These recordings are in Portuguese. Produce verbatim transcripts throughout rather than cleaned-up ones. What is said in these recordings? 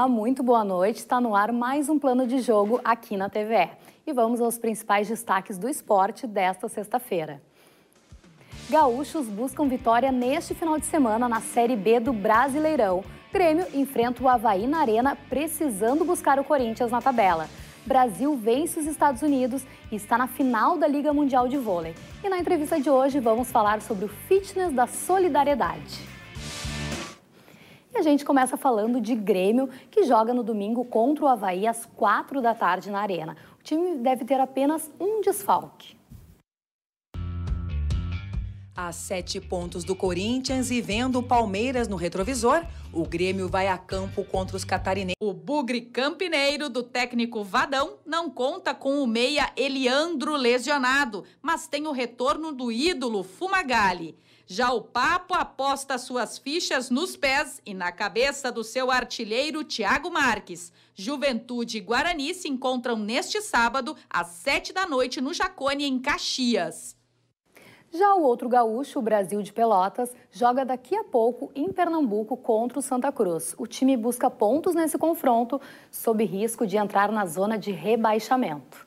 Olá, muito boa noite. Está no ar mais um Plano de Jogo aqui na T V E. E vamos aos principais destaques do esporte desta sexta-feira. Gaúchos buscam vitória neste final de semana na Série B do Brasileirão. Grêmio enfrenta o Avaí na Arena, precisando buscar o Corinthians na tabela. Brasil vence os Estados Unidos e está na final da Liga Mundial de Vôlei. E na entrevista de hoje vamos falar sobre o fitness da solidariedade. E a gente começa falando de Grêmio, que joga no domingo contra o Avaí às quatro da tarde na Arena. O time deve ter apenas um desfalque. A sete pontos do Corinthians e vendo o Palmeiras no retrovisor, o Grêmio vai a campo contra os catarinenses. O bugre campineiro do técnico Vadão não conta com o meia Eliandro lesionado, mas tem o retorno do ídolo Fumagalli. Já o Papo aposta suas fichas nos pés e na cabeça do seu artilheiro Thiago Marques. Juventude e Guarani se encontram neste sábado, às sete da noite, no Jacone, em Caxias. Já o outro gaúcho, o Brasil de Pelotas, joga daqui a pouco em Pernambuco contra o Santa Cruz. O time busca pontos nesse confronto, sob risco de entrar na zona de rebaixamento.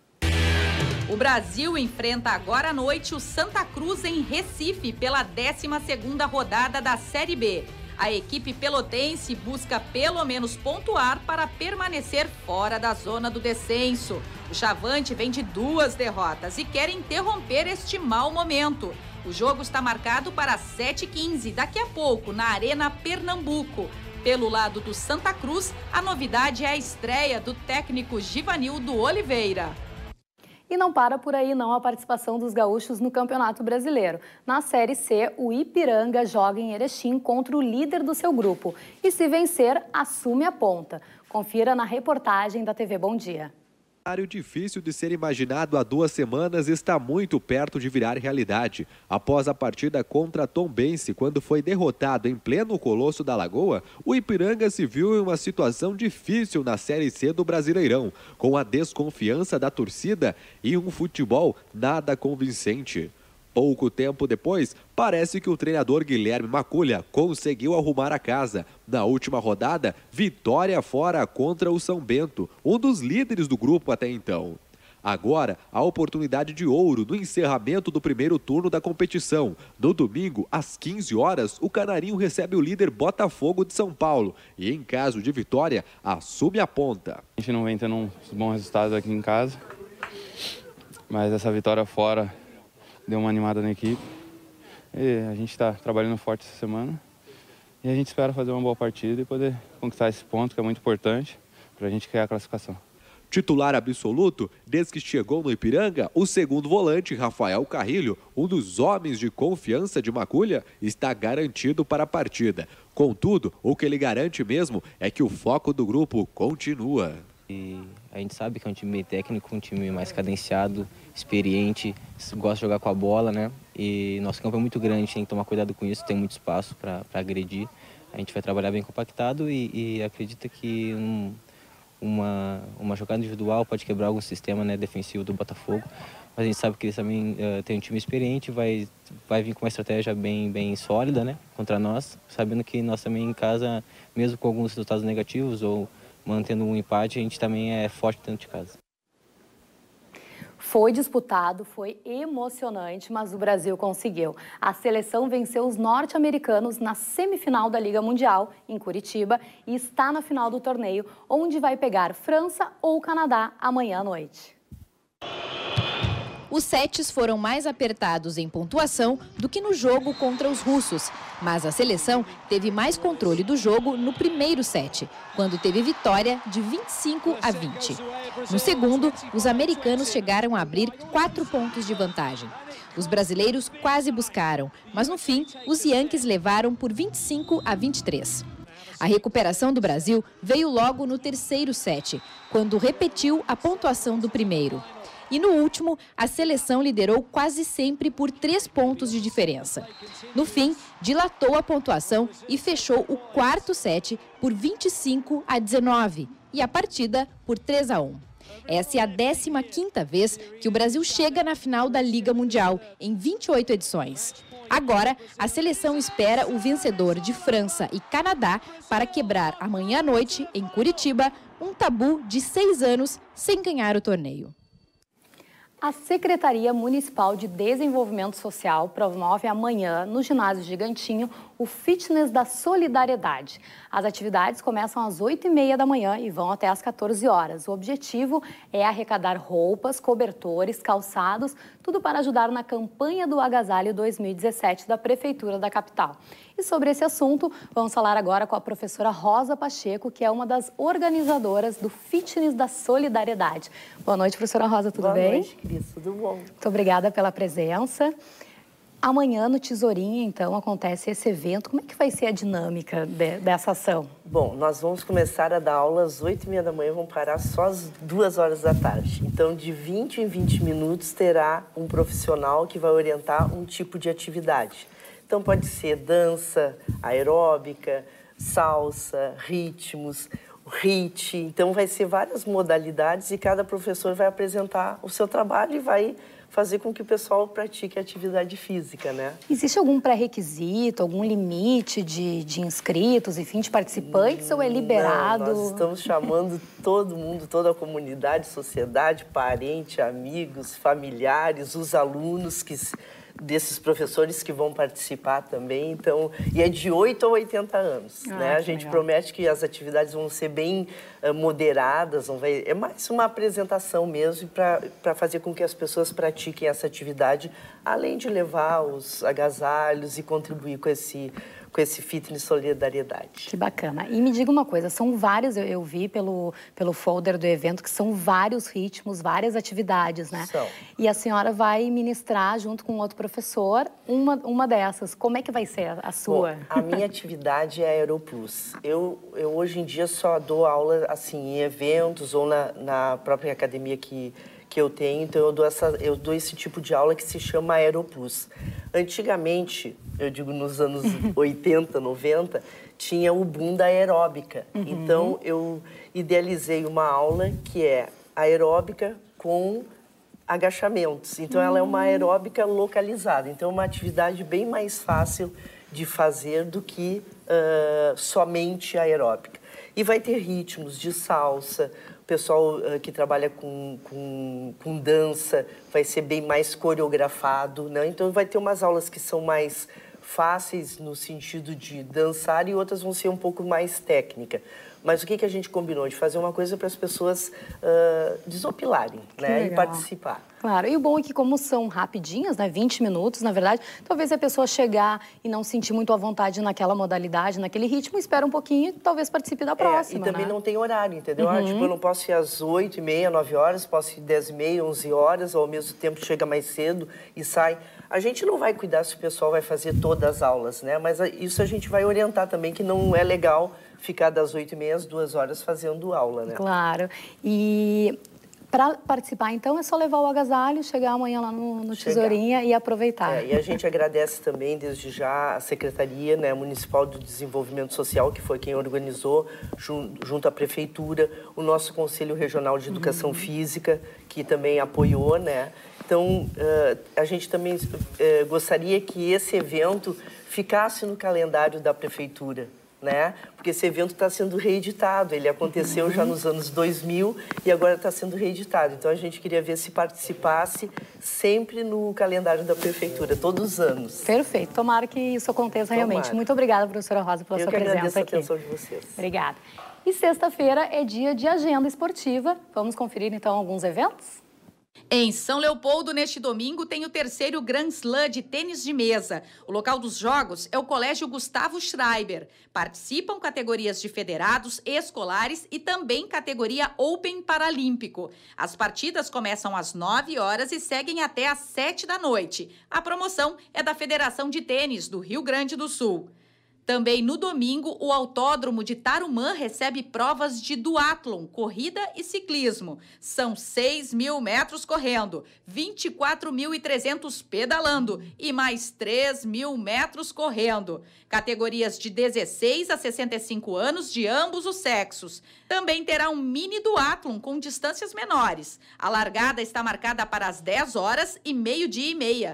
O Brasil enfrenta agora à noite o Santa Cruz em Recife pela décima segunda rodada da Série B. A equipe pelotense busca pelo menos pontuar para permanecer fora da zona do descenso. O Chavante vem de duas derrotas e quer interromper este mau momento. O jogo está marcado para sete e quinze, daqui a pouco, na Arena Pernambuco. Pelo lado do Santa Cruz, a novidade é a estreia do técnico Givanildo Oliveira. E não para por aí não a participação dos gaúchos no Campeonato Brasileiro. Na Série C, o Ipiranga joga em Erechim contra o líder do seu grupo. E se vencer, assume a ponta. Confira na reportagem da T V Bom Dia. O cenário difícil de ser imaginado há duas semanas está muito perto de virar realidade. Após a partida contra a Tombense, quando foi derrotado em pleno Colosso da Lagoa, o Ipiranga se viu em uma situação difícil na Série C do Brasileirão, com a desconfiança da torcida e um futebol nada convincente. Pouco tempo depois, parece que o treinador Guilherme Maculha conseguiu arrumar a casa. Na última rodada, vitória fora contra o São Bento, um dos líderes do grupo até então. Agora, a oportunidade de ouro no encerramento do primeiro turno da competição. No domingo, às quinze horas, o Canarinho recebe o líder Botafogo de São Paulo e, em caso de vitória, assume a ponta. A gente não vem tendo uns bons resultados aqui em casa, mas essa vitória fora deu uma animada na equipe. E a gente está trabalhando forte essa semana e a gente espera fazer uma boa partida e poder conquistar esse ponto, que é muito importante para a gente criar a classificação. Titular absoluto, desde que chegou no Ipiranga, o segundo volante, Rafael Carrilho, um dos homens de confiança de Maculha, está garantido para a partida. Contudo, o que ele garante mesmo é que o foco do grupo continua. E a gente sabe que é um time bem técnico, um time mais cadenciado, experiente, gosta de jogar com a bola, né? E nosso campo é muito grande, a gente tem que tomar cuidado com isso, tem muito espaço para agredir. A gente vai trabalhar bem compactado e, e acredita que um, uma, uma jogada individual pode quebrar algum sistema, né, defensivo do Botafogo. Mas a gente sabe que eles também uh, tem um time experiente, vai, vai vir com uma estratégia bem, bem sólida, né, contra nós, sabendo que nós também em casa, mesmo com alguns resultados negativos ou mantendo um empate, a gente também é forte dentro de casa. Foi disputado, foi emocionante, mas o Brasil conseguiu. A seleção venceu os norte-americanos na semifinal da Liga Mundial, em Curitiba, e está na final do torneio, onde vai pegar França ou Canadá amanhã à noite. Os sets foram mais apertados em pontuação do que no jogo contra os russos, mas a seleção teve mais controle do jogo no primeiro set, quando teve vitória de vinte e cinco a vinte. No segundo, os americanos chegaram a abrir quatro pontos de vantagem. Os brasileiros quase buscaram, mas no fim, os Yankees levaram por vinte e cinco a vinte e três. A recuperação do Brasil veio logo no terceiro set, quando repetiu a pontuação do primeiro. E no último, a seleção liderou quase sempre por três pontos de diferença. No fim, dilatou a pontuação e fechou o quarto set por vinte e cinco a dezenove e a partida por três a um. Essa é a décima quinta vez que o Brasil chega na final da Liga Mundial, em vinte e oito edições. Agora, a seleção espera o vencedor de França e Canadá para quebrar amanhã à noite, em Curitiba, um tabu de seis anos sem ganhar o torneio. A Secretaria Municipal de Desenvolvimento Social promove amanhã, no ginásio Gigantinho, o Fitness da Solidariedade. As atividades começam às oito e meia da manhã e vão até às quatorze horas. O objetivo é arrecadar roupas, cobertores, calçados, tudo para ajudar na campanha do Agasalho dois mil e dezessete da Prefeitura da capital. E sobre esse assunto, vamos falar agora com a professora Rosa Pacheco, que é uma das organizadoras do Fitness da Solidariedade. Boa noite, professora Rosa, tudo Boa bem? Boa noite, Cris, tudo bom. Muito obrigada pela presença. Amanhã, no Tesourinha, então, acontece esse evento. Como é que vai ser a dinâmica de, dessa ação? Bom, nós vamos começar a dar aula às oito e meia da manhã, vamos parar só às duas horas da tarde. Então, de vinte em vinte minutos, terá um profissional que vai orientar um tipo de atividade. Então, pode ser dança, aeróbica, salsa, ritmos, hit. Então, vai ser várias modalidades e cada professor vai apresentar o seu trabalho e vai fazer com que o pessoal pratique atividade física, né? Existe algum pré-requisito, algum limite de, de inscritos, enfim, de participantes, hum, ou é liberado? Não, nós estamos chamando todo mundo, toda a comunidade, sociedade, parente, amigos, familiares, os alunos que... desses professores que vão participar também, então, e é de oito a oitenta anos, ah, né? A gente legal. promete que as atividades vão ser bem uh, moderadas, não vai, é mais uma apresentação mesmo para fazer com que as pessoas pratiquem essa atividade, além de levar os agasalhos e contribuir com esse com esse fitness solidariedade. Que bacana. E me diga uma coisa, são vários, eu, eu vi pelo, pelo folder do evento, que são vários ritmos, várias atividades, né? São. E a senhora vai ministrar, junto com outro professor, uma, uma dessas. Como é que vai ser a sua? Bom, a minha atividade é Aeroplus. Eu, eu, hoje em dia, só dou aula, assim, em eventos ou na, na própria academia que... que eu tenho, então eu dou, essa, eu dou esse tipo de aula que se chama Aeroplus. Antigamente, eu digo nos anos oitenta, noventa, tinha o boom da aeróbica. Uhum. Então, eu idealizei uma aula que é aeróbica com agachamentos. Então, uhum. ela é uma aeróbica localizada. Então, é uma atividade bem mais fácil de fazer do que uh, somente aeróbica. E vai ter ritmos de salsa. O pessoal uh, que trabalha com, com, com dança vai ser bem mais coreografado, né? Então, vai ter umas aulas que são mais fáceis no sentido de dançar e outras vão ser um pouco mais técnica. Mas o que, que a gente combinou? De fazer uma coisa para as pessoas uh, desopilarem, né? E participar. Claro, e o bom é que como são rapidinhas, né, vinte minutos, na verdade, talvez a pessoa chegar e não sentir muito à vontade naquela modalidade, naquele ritmo, espera um pouquinho e talvez participe da próxima, é, e também né? não tem horário, entendeu? Uhum. Ah, tipo, eu não posso ir às oito e meia, nove horas, posso ir dez e meia, onze horas, ou ao mesmo tempo chega mais cedo e sai. A gente não vai cuidar se o pessoal vai fazer todas as aulas, né? Mas isso a gente vai orientar também, que não é legal ficar das oito e meia às duas horas fazendo aula, né? Claro. E para participar, então, é só levar o agasalho, chegar amanhã lá no, no Tesourinha e aproveitar. É, e a gente agradece também, desde já, a Secretaria, né, Municipal do Desenvolvimento Social, que foi quem organizou, junto, junto à Prefeitura, o nosso Conselho Regional de Educação uhum. Física, que também apoiou, né? Então, uh, a gente também uh, gostaria que esse evento ficasse no calendário da Prefeitura, né? Porque esse evento está sendo reeditado, ele aconteceu uhum. já nos anos dois mil e agora está sendo reeditado. Então, a gente queria ver se participasse sempre no calendário da Prefeitura, todos os anos. Perfeito, tomara que isso aconteça Tomara. realmente. Muito obrigada, professora Rosa, pela Eu sua que presença aqui. Eu agradeço a atenção de vocês. Obrigada. E sexta-feira é dia de agenda esportiva. Vamos conferir, então, alguns eventos? Em São Leopoldo, neste domingo, tem o terceiro Grand Slam de tênis de mesa. O local dos jogos é o Colégio Gustavo Schreiber. Participam categorias de federados, escolares e também categoria Open Paralímpico. As partidas começam às nove horas e seguem até às sete da noite. A promoção é da Federação de Tênis do Rio Grande do Sul. Também no domingo, o Autódromo de Tarumã recebe provas de duatlon, corrida e ciclismo. São seis mil metros correndo, vinte e quatro mil e trezentos pedalando e mais três mil metros correndo. Categorias de dezesseis a sessenta e cinco anos de ambos os sexos. Também terá um mini duatlon com distâncias menores. A largada está marcada para as dez horas e meio-dia e meia.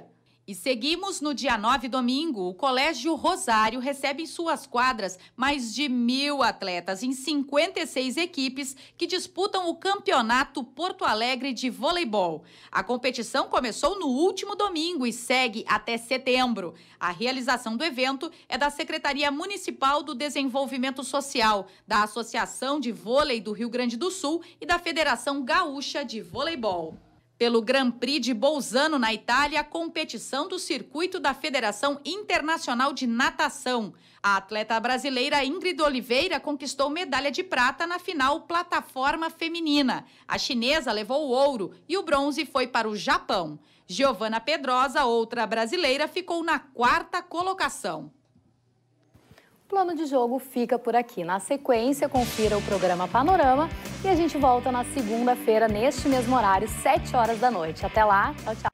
E seguimos no dia nove, domingo. O Colégio Rosário recebe em suas quadras mais de mil atletas em cinquenta e seis equipes que disputam o Campeonato Porto Alegre de Voleibol. A competição começou no último domingo e segue até setembro. A realização do evento é da Secretaria Municipal do Desenvolvimento Social, da Associação de Vôlei do Rio Grande do Sul e da Federação Gaúcha de Voleibol. Pelo Grand Prix de Bolzano, na Itália, a competição do circuito da Federação Internacional de Natação. A atleta brasileira Ingrid Oliveira conquistou medalha de prata na final plataforma feminina. A chinesa levou o ouro e o bronze foi para o Japão. Giovana Pedrosa, outra brasileira, ficou na quarta colocação. O Plano de Jogo fica por aqui. Na sequência, confira o programa Panorama e a gente volta na segunda-feira, neste mesmo horário, sete horas da noite. Até lá, tchau, tchau.